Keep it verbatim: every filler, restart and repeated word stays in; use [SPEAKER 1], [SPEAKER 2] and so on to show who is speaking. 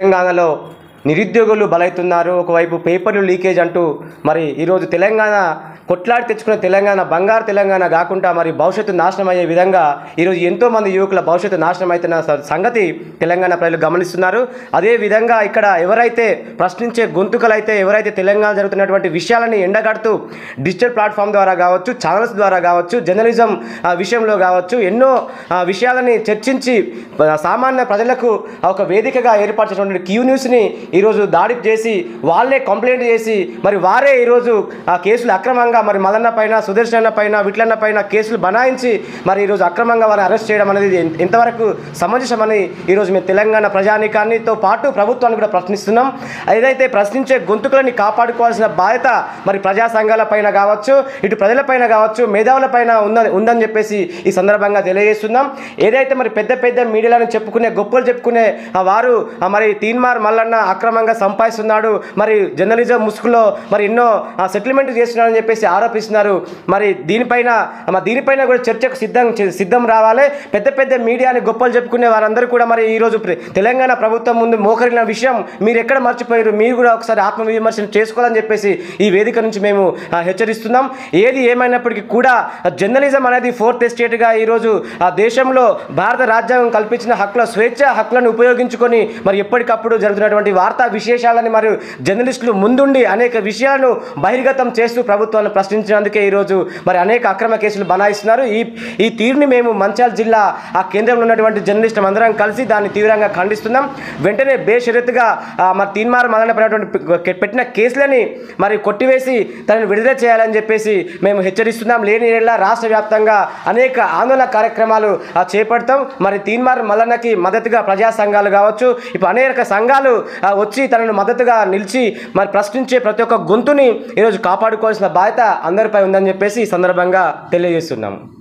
[SPEAKER 1] తెలంగాణలో నిరుద్యోగులు బలవుతున్నారు. ఒకవైపు పేపర్లు లీకేజ్ అంటూ మరి ఈరోజు తెలంగాణ కొట్లాడి తెచ్చుకున్న తెలంగాణ బంగారు తెలంగాణ కాకుండా మరి భవిష్యత్తు నాశనం అయ్యే విధంగా ఈరోజు ఎంతోమంది యువకుల భవిష్యత్తు నాశనం అవుతున్న సంగతి తెలంగాణ ప్రజలు గమనిస్తున్నారు. అదేవిధంగా ఇక్కడ ఎవరైతే ప్రశ్నించే గొంతుకలైతే ఎవరైతే తెలంగాణ జరుగుతున్నటువంటి విషయాలని ఎండగడుతూ డిజిటల్ ప్లాట్ఫామ్ ద్వారా కావచ్చు, ఛానల్స్ ద్వారా కావచ్చు, జర్నలిజం విషయంలో కావచ్చు ఎన్నో విషయాలని చర్చించి సామాన్య ప్రజలకు ఒక వేదికగా ఏర్పరిచినటువంటి క్యూ న్యూస్ని ఈరోజు దాడి చేసి వాళ్ళే కంప్లైంట్ చేసి మరి వారే ఈరోజు ఆ కేసులు అక్రమంగా మరి మల్లన్న పైన, సుదర్శన పైన, విట్లన్న పైన కేసులు బనాయించి మరి ఈరోజు అక్రమంగా వారిని అరెస్ట్ చేయడం అనేది ఎంతవరకు సమంజసమని ఈరోజు మేము తెలంగాణ ప్రజానీకాన్నితో పాటు ప్రభుత్వాన్ని కూడా ప్రశ్నిస్తున్నాం. ఏదైతే ప్రశ్నించే గొంతుకులని కాపాడుకోవాల్సిన బాధ్యత మరి ప్రజా సంఘాల పైన కావచ్చు, ఇటు ప్రజలపైన కావచ్చు, మేధావుల పైన ఉందని ఉందని చెప్పేసి ఈ సందర్భంగా తెలియజేస్తున్నాం. ఏదైతే మరి పెద్ద పెద్ద మీడియాలను చెప్పుకునే గొప్పలు చెప్పుకునే వారు మరి తీన్మార్ మల్లన్న అక్రమంగా సంపాదిస్తున్నాడు, మరి జర్నలిజం ముసుగులో మరి ఎన్నో సెటిల్మెంట్ చేస్తున్నాడని చెప్పేసి ఆరోపిస్తున్నారు. మరి దీనిపైన దీనిపైన కూడా చర్చకు సిద్ధం సిద్ధం రావాలి. పెద్ద పెద్ద మీడియాని గొప్పలు చెప్పుకునే వారందరూ కూడా మరి ఈరోజు తెలంగాణ ప్రభుత్వం ముందు మోకరిన విషయం మీరు ఎక్కడ మర్చిపోయారు, మీరు కూడా ఒకసారి ఆత్మవిమర్శన చేసుకోవాలని చెప్పేసి ఈ వేదిక నుంచి మేము హెచ్చరిస్తున్నాం. ఏది ఏమైనప్పటికీ కూడా జర్నలిజం అనేది ఫోర్త్ ఎస్టేట్గా ఈరోజు ఆ దేశంలో భారత రాజ్యాంగం కల్పించిన హక్కుల స్వేచ్ఛ హక్కులను ఉపయోగించుకొని మరి ఎప్పటికప్పుడు జరుగుతున్నటువంటి వార్తా విశేషాలని మరియు జర్నలిస్టులు ముందుండి అనేక విషయాలను బహిర్గతం చేస్తూ ప్రభుత్వాన్ని ప్రశ్నించినందుకే ఈరోజు మరి అనేక అక్రమ కేసులు బనాయిస్తున్నారు. ఈ ఈ తీరుని మేము మంచిర్యాల జిల్లా ఆ కేంద్రంలో ఉన్నటువంటి జర్నలిస్టులు అందరం కలిసి దాన్ని తీవ్రంగా ఖండిస్తున్నాం. వెంటనే బేషరతుగా మరి తీన్మార్ మల్లన్న పడినటువంటి పెట్టిన కేసులని మరి కొట్టివేసి తనని విడుదల చేయాలని చెప్పేసి మేము హెచ్చరిస్తున్నాం. లేని ఏళ్ళ రాష్ట్ర వ్యాప్తంగా అనేక ఆందోళన కార్యక్రమాలు చేపడతాం. మరి తీన్మార్ మల్లన్నకి మద్దతుగా ప్రజా సంఘాలు కావచ్చు, ఇప్పుడు అనేక సంఘాలు వచ్చి తనను మద్దతుగా నిలిచి మరి ప్రశ్నించే ప్రతి ఒక్క గొంతుని ఈరోజు కాపాడుకోవాల్సిన బాధ్యత అందరిపై ఉందని చెప్పేసి ఈ సందర్భంగా తెలియజేస్తున్నాము.